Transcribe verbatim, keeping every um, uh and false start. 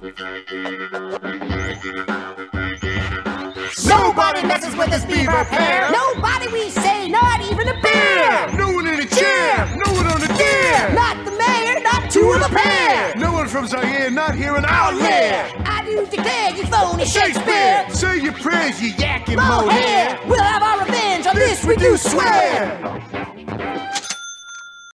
Nobody messes with this beaver pair. Nobody we say, not even a bear. No one in a chair, no one on a dare. Not the mayor, not two of a pair. No one from Zaire, not here in our lair. I do declare you phony Shakespeare. Say your prayers, you yakking Mohair, Mohair. we'll have our revenge on this we do swear.